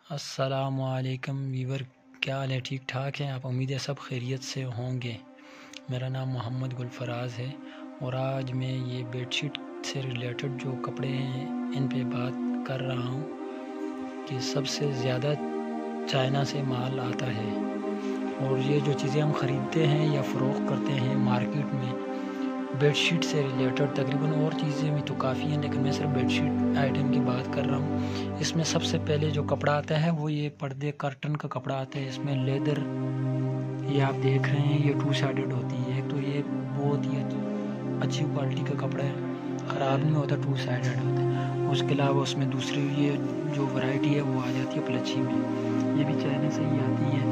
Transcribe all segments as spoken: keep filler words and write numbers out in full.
السلام علیکم ویور، کیا حال ہے؟ ٹھیک ٹھاک ہیں آپ؟ امید ہے سب خیریت سے ہوں گے۔ میرا نام محمد گلفراز ہے اور آج میں یہ بیڈ شیٹ سے ریلیٹڈ جو کپڑے ہیں ان پہ بات کر رہا ہوں کہ سب سے زیادہ چائنا سے مال آتا ہے، اور یہ جو چیزیں ہم خریدتے ہیں یا فروخت کرتے ہیں مارکیٹ میں بیڈ شیٹ سے ریلیٹڈ، تقریباً اور چیزیں بھی تو کافی ہیں لیکن میں صرف بیڈ شیٹ آئٹم کی بات کر رہا ہوں۔ اس میں سب سے پہلے جو کپڑا آتا ہے وہ یہ پردے کرٹن کا کپڑا آتا ہے۔ اس میں لیدر، یہ آپ دیکھ رہے ہیں، یہ ٹو سائیڈڈ ہوتی ہے۔ ایک تو یہ بہت ہی اچھی کوالٹی کا کپڑا ہے، خراب نہیں ہوتا، ٹو سائیڈڈ ہوتا ہے۔ اس کے علاوہ اس میں دوسری یہ جو ورائٹی ہے وہ آ جاتی ہے پلچی میں، یہ بھی چائنا سے ہی آتی ہے۔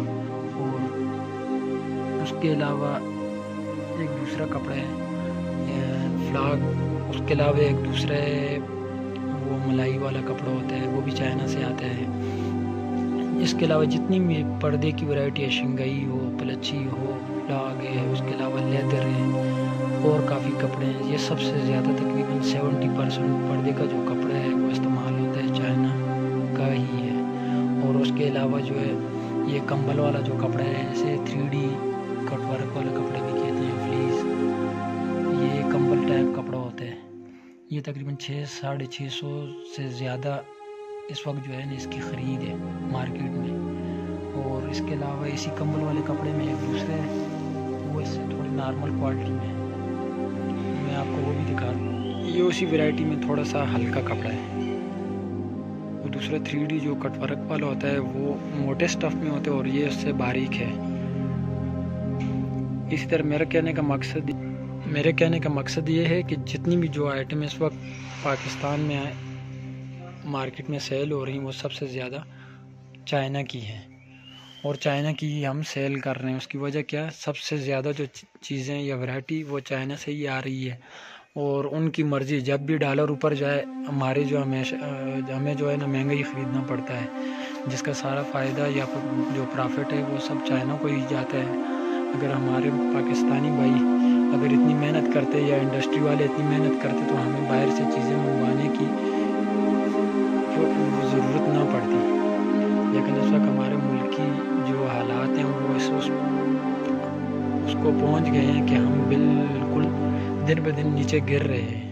اور اس کے علاوہ ایک دوسرا کپڑا ہے فلاگ، اس کے علاوہ ایک دوسرا وہ ملائی والا کپڑا ہوتا ہے، وہ بھی چائنا سے آتا ہے۔ اس کے علاوہ جتنی بھی پردے کی ورائٹی ہے، شنگائی ہو، پلچی ہو، فلاگ ہے، اس کے علاوہ لیدر ہے اور کافی کپڑے ہیں۔ یہ سب سے زیادہ تقریباً سیونٹی پرسینٹ پردے کا جو کپڑا ہے وہ استعمال ہوتا ہے چائنا کا ہی ہے۔ اور اس کے علاوہ جو ہے یہ کمبل والا جو کپڑا ہے، اسے تھری ڈی کٹ ورک والا کپڑا بھی کہتے ہیں، فلیس، یہ کمبل ٹائپ کپڑا ہوتا ہے۔ یہ تقریباً چھ ساڑھے چھ سو سے زیادہ اس وقت جو ہے نا اس کی خرید ہے مارکیٹ میں۔ اور اس کے علاوہ اسی کمبل والے کپڑے میں ایک دوسرے وہ اس سے تھوڑی نارمل کوالٹی میں، میں آپ کو وہ بھی دکھا دوں۔ یہ اسی ورائٹی میں تھوڑا سا ہلکا کپڑا ہے۔ وہ دوسرا تھری ڈی جو کٹ ورک والا ہوتا ہے وہ موٹے سٹف میں ہوتا ہے اور یہ اس سے باریک ہے۔ اسی طرح میرا کہنے کا مقصد میرے کہنے کا مقصد یہ ہے کہ جتنی بھی جو آئٹم اس وقت پاکستان میں مارکیٹ میں سیل ہو رہی ہیں وہ سب سے زیادہ چائنا کی ہیں، اور چائنا کی ہی ہم سیل کر رہے ہیں۔ اس کی وجہ کیا؟ سب سے زیادہ جو چیزیں یا ورائٹی وہ چائنا سے ہی آ رہی ہے، اور ان کی مرضی، جب بھی ڈالر اوپر جائے ہمارے جو ہمیشہ ہمیں جو ہے نا مہنگا ہی خریدنا پڑتا ہے، جس کا سارا فائدہ یا جو پرافٹ ہے وہ سب چائنا کو ہی جاتا ہے۔ اگر ہمارے پاکستانی بھائی اگر اتنی محنت کرتے یا انڈسٹری والے اتنی محنت کرتے تو ہمیں باہر سے چیزیں منگوانے کی ضرورت نہ پڑتی، لیکن اس وقت ہمارے ملک کی جو حالات ہیں وہ اس اس کو پہنچ گئے ہیں کہ ہم بالکل دن بہ دن نیچے گر رہے ہیں۔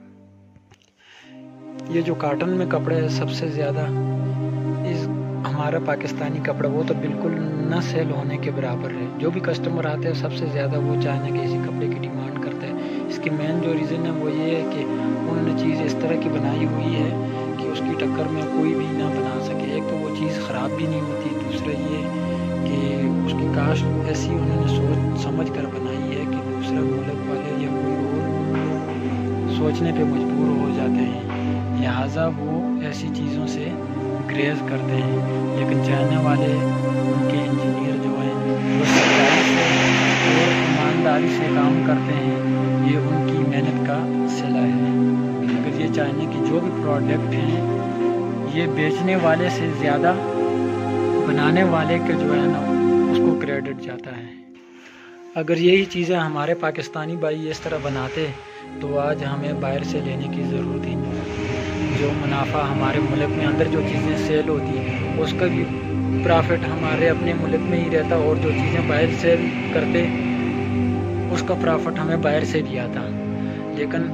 یہ جو کاٹن میں کپڑے ہے سب سے زیادہ اس ہمارا پاکستانی کپڑا وہ تو بالکل نہ سیل ہونے کے برابر ہے۔ جو بھی کسٹمر آتے ہیں سب سے زیادہ وہ چائنا کے اسی کپڑے کی ڈیمانڈ کرتے ہیں۔ اس کی مین جو ریزن ہے وہ یہ ہے کہ انہوں نے چیز اس طرح کی بنائی ہوئی ہے کہ اس کی ٹکر میں کوئی بھی نہ بنا سکے۔ ایک تو وہ چیز خراب بھی نہیں ہوتی، دوسرا یہ کہ اس کی کاشت ایسی انہوں نے سوچ سمجھ کر بنائی ہے کہ دوسرے ملک والے یا کوئی اور سوچنے پہ مجبور ہو جاتے ہیں، لہٰذا وہ ایسی چیزوں سے گریز کرتے ہیں۔ لیکن چائنا والے، ان کے انجینئر جو ہیں وہ سچائی سے اور ایمانداری سے کام کرتے ہیں، یہ ان کی محنت کا صلہ ہے۔ اگر یہ چائنا کی جو بھی پروڈکٹ ہیں یہ بیچنے والے سے زیادہ بنانے والے کے جو ہے نا اس کو کریڈٹ جاتا ہے۔ اگر یہی چیزیں ہمارے پاکستانی بھائی اس طرح بناتے تو آج ہمیں باہر سے لینے کی ضرورت ہی نہیں ہوتی۔ جو منافع ہمارے ملک میں اندر جو چیزیں سیل ہوتی ہیں اس کا بھی پرافٹ ہمارے اپنے ملک میں ہی رہتا، اور جو چیزیں باہر سیل کرتے اس کا پرافٹ ہمیں باہر سے بھی آتا۔ لیکن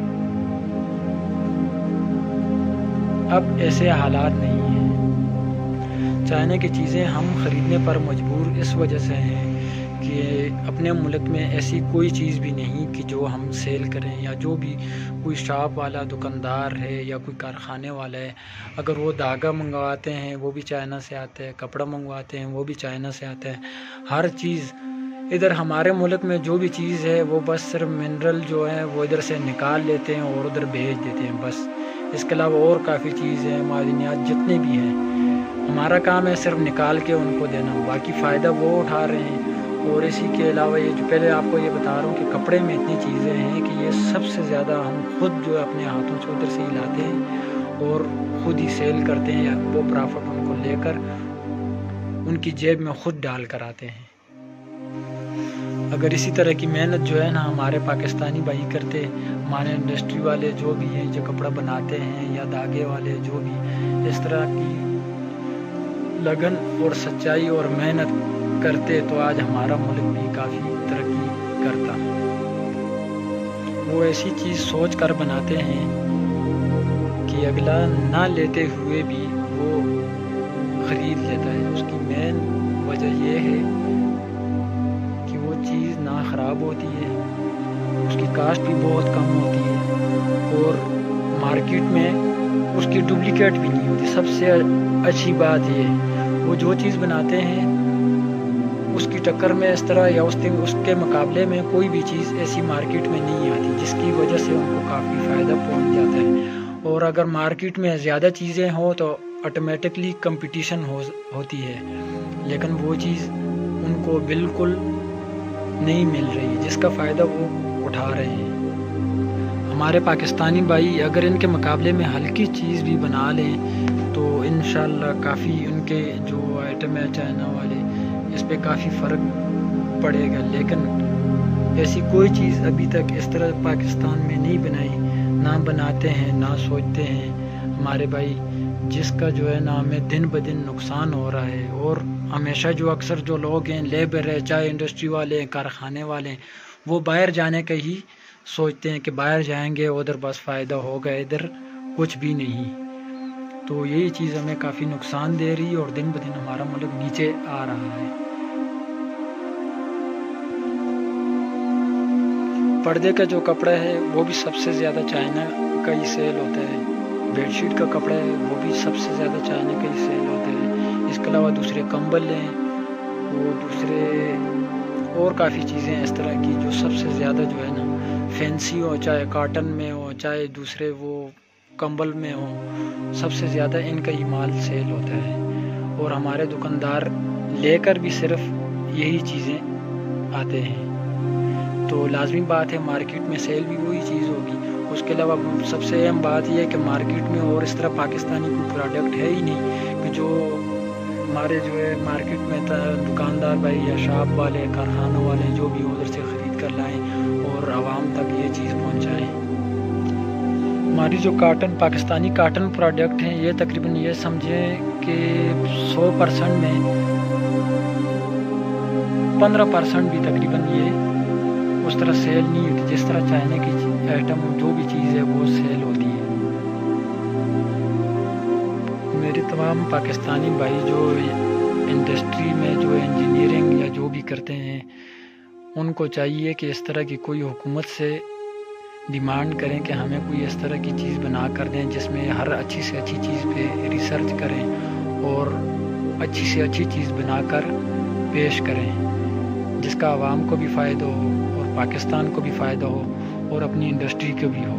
اب ایسے حالات نہیں ہیں۔ چائنا کی چیزیں ہم خریدنے پر مجبور اس وجہ سے ہیں کہ اپنے ملک میں ایسی کوئی چیز بھی نہیں کہ جو ہم سیل کریں، یا جو بھی کوئی شاپ والا دکاندار ہے یا کوئی کارخانے والا ہے اگر وہ دھاگا منگواتے ہیں وہ بھی چائنا سے آتا ہے، کپڑا منگواتے ہیں وہ بھی چائنا سے آتا ہے۔ ہر چیز ادھر ہمارے ملک میں جو بھی چیز ہے وہ بس صرف منرل جو ہے وہ ادھر سے نکال لیتے ہیں اور ادھر بھیج دیتے ہیں بس۔ اس کے علاوہ اور کافی چیز ہیں، معدنیات جتنے بھی ہیں، ہمارا کام ہے صرف نکال کے ان کو دینا، باقی فائدہ وہ اٹھا رہے ہیں۔ اور اسی کے علاوہ یہ جو پہلے آپ کو یہ بتا رہا ہوں کہ کپڑے میں اتنی چیزیں ہیں کہ یہ سب سے زیادہ ہم خود جو ہے اپنے ہاتھوں سے ادھر سے ہی لاتے ہیں اور خود ہی سیل کرتے ہیں، یا وہ پرافٹ ان کو لے کر ان کی جیب میں خود ڈال کر آتے ہیں۔ اگر اسی طرح کی محنت جو ہے نا ہمارے پاکستانی بھائی کرتے، ہمارے انڈسٹری والے جو بھی ہیں جو کپڑا بناتے ہیں یا دھاگے والے جو بھی اس طرح کی लगन और सच्चाई और मेहनत करते तो आज हमारा मुल्क भी काफ़ी तरक्की करता। वो ऐसी चीज़ सोच कर बनाते हैं कि अगला ना लेते हुए भी वो ख़रीद लेता है। उसकी मेन वजह ये है कि वो चीज़ ना ख़राब होती है, उसकी कास्ट भी बहुत कम होती है और मार्केट में उसकी डुप्लीकेट भी नहीं होती। सबसे अच्छी बात ये है वो जो चीज़ बनाते हैं उसकी टक्कर में इस तरह या उसके उसके मुकाबले में कोई भी चीज़ ऐसी मार्केट में नहीं आती, जिसकी वजह से उनको काफ़ी फ़ायदा पहुंच जाता है। और अगर मार्केट में ज़्यादा चीज़ें हो तो ऑटोमेटिकली कंपटीशन हो होती है, लेकिन वो चीज़ उनको बिल्कुल नहीं मिल रही है जिसका फ़ायदा वो उठा रहे हैं। हमारे पाकिस्तानी भाई अगर इनके मुकाबले में हल्की चीज़ भी बना लें तो इंशाल्लाह काफ़ी उनके जो आइटम है चाइना वाले इस पे काफ़ी फ़र्क पड़ेगा। लेकिन ऐसी कोई चीज़ अभी तक इस तरह पाकिस्तान में नहीं बनाई, ना बनाते हैं ना सोचते हैं हमारे भाई, जिसका जो है ना हमें दिन ब दिन नुकसान हो रहा है। और हमेशा जो अक्सर जो लोग हैं लेबर है, चाहे इंडस्ट्री वाले हैं, कारखाने वाले हैं, वो बाहर जाने का ही सोचते हैं कि बाहर जाएंगे उधर बस फ़ायदा होगा, इधर कुछ भी नहीं। तो यही चीज़ हमें काफ़ी नुकसान दे रही है और दिन ब दिन हमारा मुल्क नीचे आ रहा है। पर्दे का जो कपड़ा है वो भी सबसे ज़्यादा चाइना का ही सेल होता है। बेडशीट का कपड़ा है वो भी सबसे ज़्यादा चाइना का ही सेल होता है। इसके अलावा दूसरे कंबल हैं, वो दूसरे और काफ़ी चीज़ें इस तरह की जो सबसे ज़्यादा जो है ना फैंसी हो, चाहे कॉटन में हो चाहे दूसरे वो कंबल में हो, सबसे ज़्यादा इनका ही माल सेल होता है। और हमारे दुकानदार लेकर भी सिर्फ यही चीज़ें आते हैं। तो लाजमी बात है मार्केट में सेल भी वही चीज़ होगी। उसके अलावा सबसे अहम बात यह है कि मार्केट में और इस तरह पाकिस्तानी कोई प्रोडक्ट है ही नहीं कि जो हमारे जो है मार्केट में दुकानदार भाई या शॉप वाले कारखानों वाले जो भी उधर से ख़रीद कर लाएँ और आवाम तक ये चीज़ पहुँचाएँ। हमारी जो काटन पाकिस्तानी काटन प्रोडक्ट हैं ये तकरीबन ये समझें कि सौ परसेंट में पंद्रह परसेंट भी तकरीबन ये उस तरह सेल नहीं होती जिस तरह चाइना की आइटम जो भी चीज़ है वो सेल होती है। मेरे तमाम पाकिस्तानी भाई जो इंडस्ट्री में जो इंजीनियरिंग या जो भी करते हैं उनको चाहिए कि इस तरह की कोई हुकूमत से डिमांड करें कि हमें कोई इस तरह की चीज़ बना कर दें जिसमें हर अच्छी से अच्छी चीज़ पे रिसर्च करें और अच्छी से अच्छी चीज़ बनाकर पेश करें जिसका आवाम को भी फ़ायदा हो और पाकिस्तान को भी फ़ायदा हो और अपनी इंडस्ट्री को भी हो।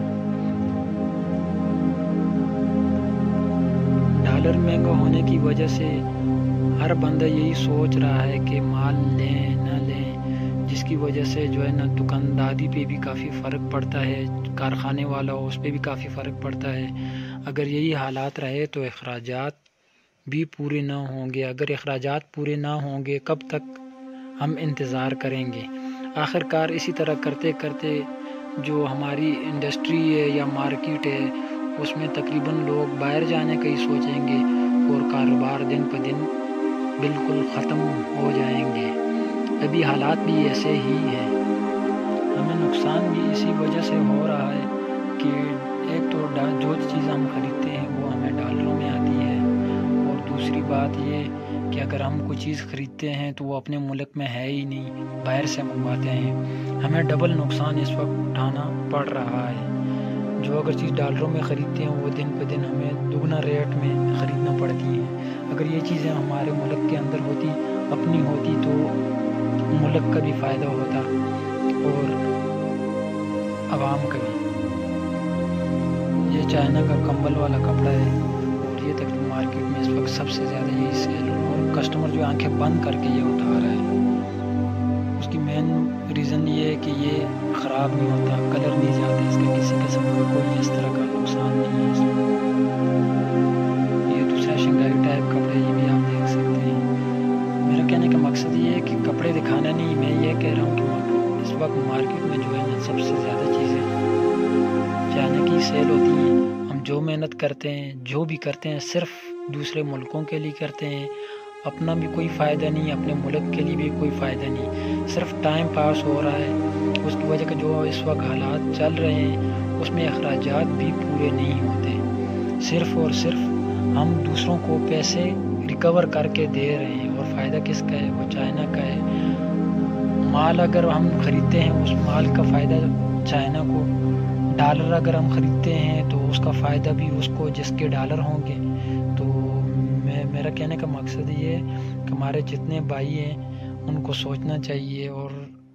डॉलर महंगा होने की वजह से हर बंदा यही सोच रहा है कि माल लें ना लें, जिसकी वजह से जो है ना दुकानदारी पे भी काफ़ी फ़र्क पड़ता है, कारखाने वाला हो उस पर भी काफ़ी फ़र्क पड़ता है। अगर यही हालात रहे तो अखराजात भी पूरे ना होंगे। अगर अखराजात पूरे ना होंगे कब तक हम इंतज़ार करेंगे। आखिरकार इसी तरह करते करते जो हमारी इंडस्ट्री है या मार्केट है उसमें तकरीबन लोग बाहर जाने का ही सोचेंगे और कारोबार दिन पर दिन बिल्कुल ख़त्म हो जाएंगे। अभी हालात भी ऐसे ही हैं। हमें नुकसान भी इसी वजह से हो रहा है कि एक तो जो चीज़ हम ख़रीदते हैं वो हमें डॉलरों में आती है और दूसरी बात ये कि अगर हम कोई चीज़ ख़रीदते हैं तो वो अपने मुल्क में है ही नहीं, बाहर से मंगवाते हैं। हमें डबल नुकसान इस वक्त उठाना पड़ रहा है। जो अगर चीज़ डॉलरों में ख़रीदते हैं वो दिन पे दिन हमें दुगना रेट में ख़रीदना पड़ती है। अगर ये चीज़ें हमारे मुल्क के अंदर होती अपनी होती तो मुल्क का भी फ़ायदा होता और आवाम का भी। ये चाइना का कंबल वाला कपड़ा है और ये तक मार्केट में इस वक्त सबसे ज़्यादा यही सेल और कस्टमर जो आंखें बंद करके ये उठा रहा है। उसकी मेन रीज़न ये है कि ये ख़राब नहीं होता, कलर नहीं जाता, इसका किसी किस्म का कोई इस तरह का नुकसान नहीं है इसमें। ये दूसरा शंघाई टाइप कपड़े ये भी आप देख सकते हैं। मेरा कहने का मकसद ये है कि कपड़े दिखाना नहीं, मैं ये कह रहा हूँ कि इस वक्त मार्केट में जो है ना सबसे ज़्यादा चीज़ें चाइना की सेल होती हैं। हम जो मेहनत करते हैं जो भी करते हैं सिर्फ دوسرے ملکوں کے لیے کرتے ہیں، اپنا بھی کوئی فائدہ نہیں، اپنے ملک کے لیے بھی کوئی فائدہ نہیں، صرف ٹائم پاس ہو رہا ہے۔ اس کی وجہ کہ جو اس وقت حالات چل رہے ہیں اس میں اخراجات بھی پورے نہیں ہوتے، صرف اور صرف ہم دوسروں کو پیسے ریکور کر کے دے رہے ہیں، اور فائدہ کس کا ہے؟ وہ چائنا کا ہے۔ مال اگر ہم خریدتے ہیں اس مال کا فائدہ چائنا کو، ڈالر اگر ہم خریدتے ہیں تو اس کا فائدہ بھی اس کو جس کے ڈالر ہوں گے۔ تو میں میرا کہنے کا مقصد یہ ہے کہ ہمارے جتنے بھائی ہیں ان کو سوچنا چاہیے، اور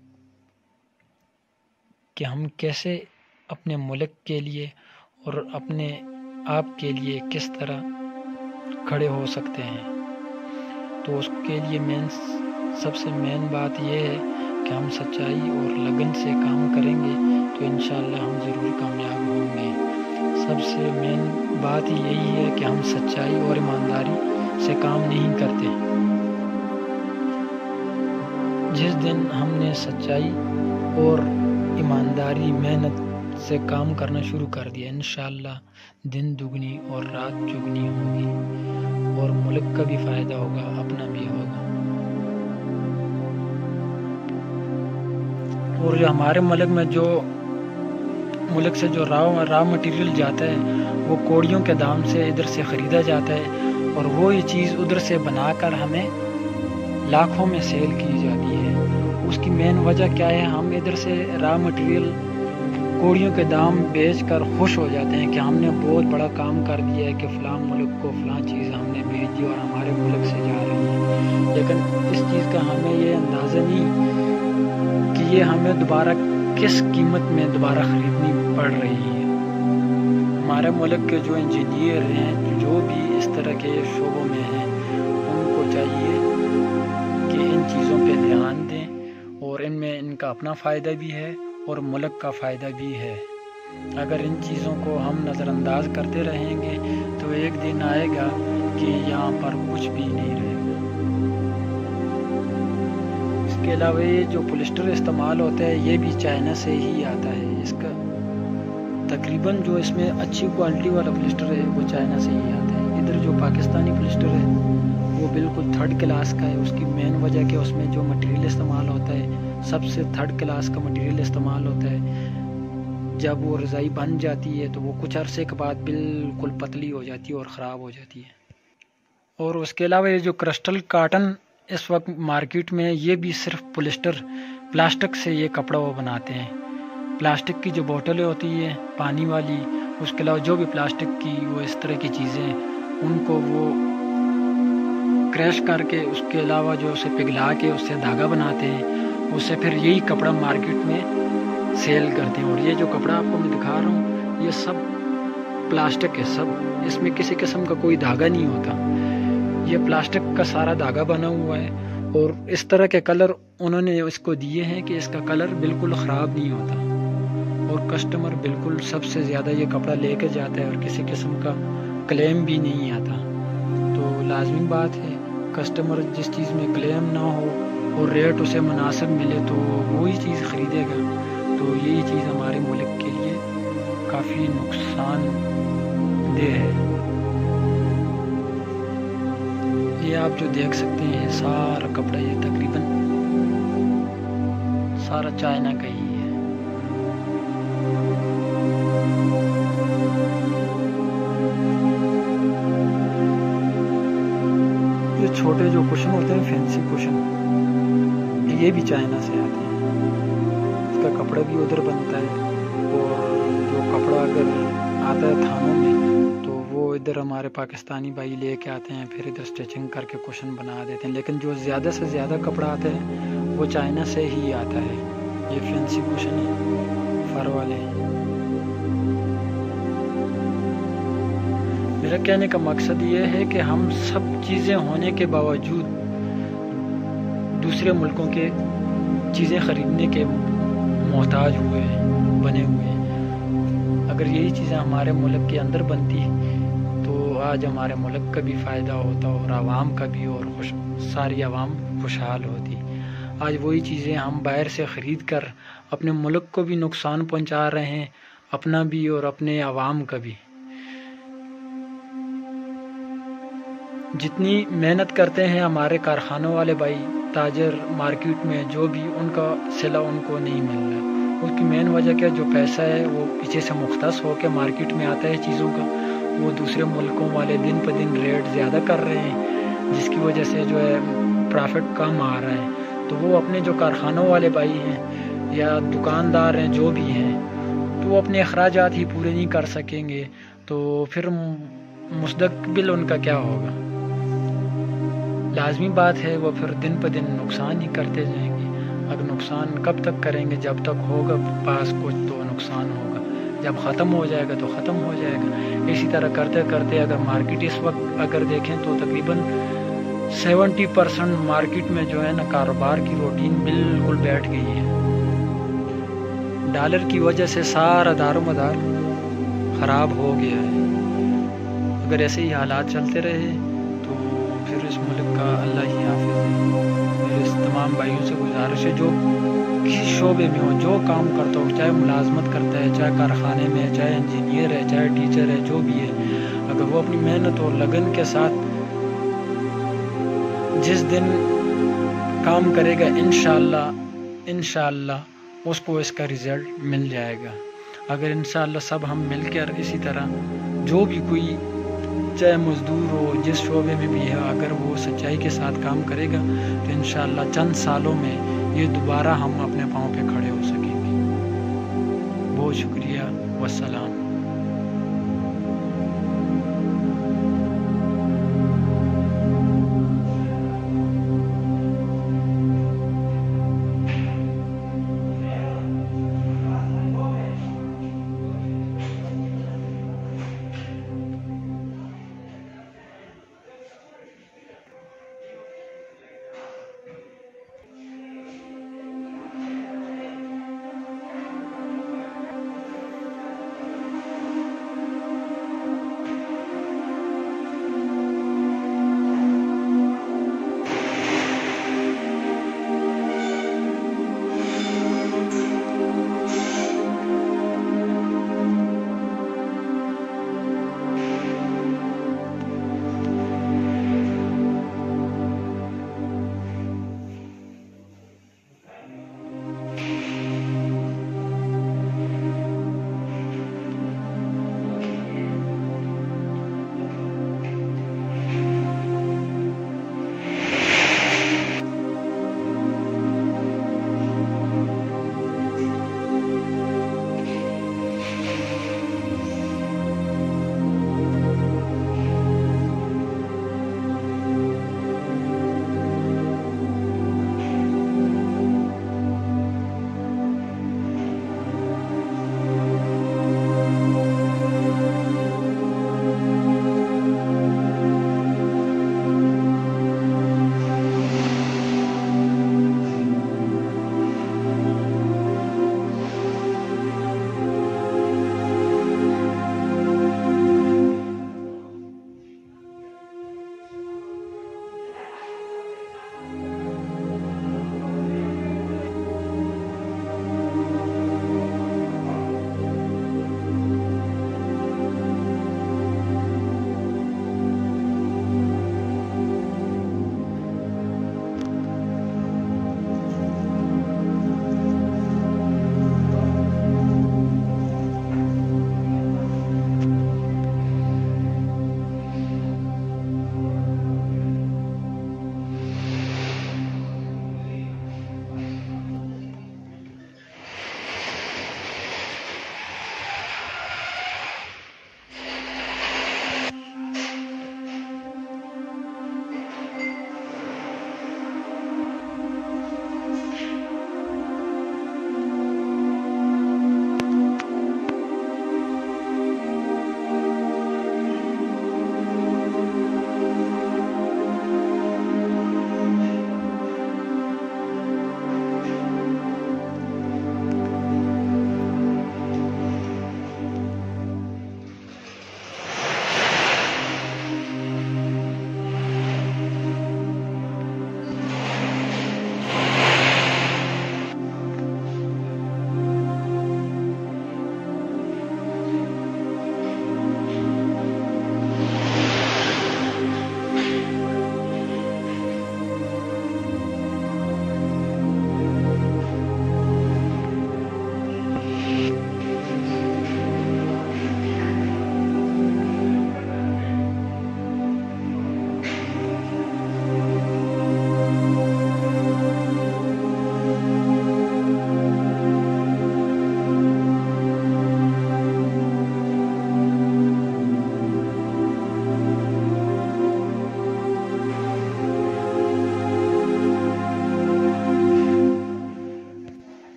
کہ ہم کیسے اپنے ملک کے لیے اور اپنے آپ کے لیے کس طرح کھڑے ہو سکتے ہیں۔ تو اس کے لیے مین سب سے مین بات یہ ہے کہ ہم سچائی اور لگن سے کام کریں گے تو انشاءاللہ ہم ضرور کامیاب ہوں گے۔ سب سے مین بات یہی ہے کہ ہم سچائی اور ایمانداری سے کام نہیں کرتے۔ جس دن ہم نے سچائی اور ایمانداری محنت سے کام کرنا شروع کر دیا، انشاءاللہ دن دگنی اور رات چگنی ہوگی، اور ملک کا بھی فائدہ ہوگا، اپنا بھی ہوگا۔ اور جو ہمارے ملک میں جو ملک سے جو را را مٹیریل جاتا ہے وہ کوڑیوں کے دام سے ادھر سے خریدا جاتا ہے، اور وہ یہ چیز ادھر سے بنا کر ہمیں لاکھوں میں سیل کی جاتی ہے۔ اس کی مین وجہ کیا ہے؟ ہم ادھر سے را مٹیریل کوڑیوں کے دام بیچ کر خوش ہو جاتے ہیں کہ ہم نے بہت بڑا کام کر دیا ہے، کہ فلاں ملک کو فلاں چیز ہم نے بھیج دی اور ہمارے ملک سے جا رہی ہے۔ لیکن اس چیز کا ہمیں یہ اندازہ نہیں کہ یہ ہمیں دوبارہ کس قیمت میں دوبارہ خریدنی پڑ رہی ہے۔ ہمارے ملک کے جو انجینئر ہیں، جو بھی اس طرح کے شعبوں میں ہیں، ان کو چاہیے کہ ان چیزوں پہ دھیان دیں، اور ان میں ان کا اپنا فائدہ بھی ہے اور ملک کا فائدہ بھی ہے۔ اگر ان چیزوں کو ہم نظر انداز کرتے رہیں گے تو ایک دن آئے گا کہ یہاں پر کچھ بھی نہیں رہے گا۔ اس کے علاوہ یہ جو پولیسٹر استعمال ہوتا ہے یہ بھی چائنا سے ہی آتا ہے۔ اس کا تقریباً جو اس میں اچھی کوالٹی والا پولیسٹر ہے وہ چائنا سے ہی آتا ہے۔ ادھر جو پاکستانی پولیسٹر ہے وہ بالکل تھرڈ کلاس کا ہے۔ اس کی مین وجہ کہ اس میں جو مٹیریل استعمال ہوتا ہے سب سے تھرڈ کلاس کا مٹیریل استعمال ہوتا ہے۔ جب وہ رضائی بن جاتی ہے تو وہ کچھ عرصے کے بعد بالکل پتلی ہو جاتی ہے اور خراب ہو جاتی ہے۔ اور اس کے علاوہ یہ جو کرسٹل کاٹن اس وقت مارکیٹ میں، یہ بھی صرف پولیسٹر پلاسٹک سے یہ کپڑا وہ بناتے ہیں۔ پلاسٹک کی جو بوٹلیں ہوتی ہیں پانی والی، اس کے علاوہ جو بھی پلاسٹک کی وہ اس طرح کی چیزیں ہیں، ان کو وہ کریش کر کے اس کے علاوہ جو اسے پگھلا کے اس سے دھاگا بناتے ہیں، اس سے پھر یہی کپڑا مارکیٹ میں سیل کرتے ہیں۔ اور یہ جو کپڑا آپ کو میں دکھا رہا ہوں یہ سب پلاسٹک ہے، سب اس میں کسی قسم کا کوئی دھاگا نہیں ہوتا، یہ پلاسٹک کا سارا دھاگا بنا ہوا ہے۔ اور اس طرح کے کلر انہوں نے اس کو دیے ہیں کہ اس کا کلر بالکل خراب نہیں ہوتا، اور کسٹمر بالکل سب سے زیادہ یہ کپڑا لے کے جاتا ہے اور کسی قسم کا کلیم بھی نہیں آتا۔ تو لازمی بات ہے کسٹمر جس چیز میں کلیم نہ ہو اور ریٹ اسے مناسب ملے تو وہی چیز خریدے گا۔ تو یہی چیز ہمارے ملک کے لیے کافی نقصان دہ ہے۔ یہ آپ جو دیکھ سکتے ہیں سارا کپڑا یہ تقریباً سارا چائنا کا ہی ہے۔ یہ چھوٹے جو کشن ہوتے ہیں فینسی کشن، یہ بھی چائنا سے آتے ہیں، اس کا کپڑا بھی ادھر بنتا ہے۔ اور جو کپڑا اگر آتا ہے تھانوں میں تو وہ ادھر ہمارے پاکستانی بھائی لے کے آتے ہیں، پھر ادھر سٹیچنگ کر کے کشن بنا دیتے ہیں۔ لیکن جو زیادہ سے زیادہ کپڑا آتا ہے وہ چائنا سے ہی آتا ہے۔ یہ فینسی کشن ہے فر والے۔ میرا کہنے کا مقصد یہ ہے کہ ہم سب چیزیں ہونے کے باوجود دوسرے ملکوں کے چیزیں خریدنے کے محتاج ہوئے ہیں، بنے ہوئے ہیں۔ اگر یہی چیزیں ہمارے ملک کے اندر بنتی تو آج ہمارے ملک کا بھی فائدہ ہوتا اور عوام کا بھی، اور خوش ساری عوام خوشحال ہوتی۔ آج وہی چیزیں ہم باہر سے خرید کر اپنے ملک کو بھی نقصان پہنچا رہے ہیں، اپنا بھی اور اپنے عوام کا بھی۔ جتنی محنت کرتے ہیں ہمارے کارخانوں والے بھائی تاجر مارکیٹ میں جو بھی ان کا صلہ ان کو نہیں مل رہا. اس کی مین وجہ کیا جو پیسہ ہے وہ پیچھے سے مختص ہو کے مارکیٹ میں آتا ہے چیزوں کا, وہ دوسرے ملکوں والے دن پہ دن ریٹ زیادہ کر رہے ہیں جس کی وجہ سے جو ہے پرافٹ کم آ رہا ہے. تو وہ اپنے جو کارخانوں والے بھائی ہیں یا دکاندار ہیں جو بھی ہیں تو وہ اپنے اخراجات ہی پورے نہیں کر سکیں گے, تو پھر مستقبل ان کا کیا ہوگا. لازمی بات ہے وہ پھر دن پہ دن نقصان ہی کرتے جائیں گے. اگر نقصان کب تک کریں گے, جب تک ہوگا پاس کچھ تو نقصان ہوگا, جب ختم ہو جائے گا تو ختم ہو جائے گا. اسی طرح کرتے کرتے اگر مارکیٹ اس وقت اگر دیکھیں تو تقریباً سیونٹی پرسنٹ مارکیٹ میں جو ہے نا کاروبار کی روٹین بالکل بیٹھ گئی ہے. ڈالر کی وجہ سے سارا دار و مدار خراب ہو گیا ہے. اگر ایسے ہی حالات چلتے رہے تو پھر اس ملک کا اللہ ہی حافظ ہے. میرے تمام بھائیوں سے گزارش ہے جو کسی شعبے میں ہو, جو کام کرتا ہو, چاہے ملازمت کرتا ہے, چاہے کارخانے میں ہے, چاہے انجینئر ہے, چاہے ٹیچر ہے, جو بھی ہے, اگر وہ اپنی محنت اور لگن کے ساتھ جس دن کام کرے گا انشاءاللہ انشاءاللہ اس کو اس کا رزلٹ مل جائے گا. اگر انشاءاللہ سب ہم مل کر اسی طرح جو بھی کوئی چاہے مزدور ہو جس شعبے میں بھی ہے اگر وہ سچائی کے ساتھ کام کرے گا تو انشاءاللہ چند سالوں میں یہ دوبارہ ہم اپنے پاؤں پہ کھڑے ہو سکیں گے. بہت شکریہ, والسلام.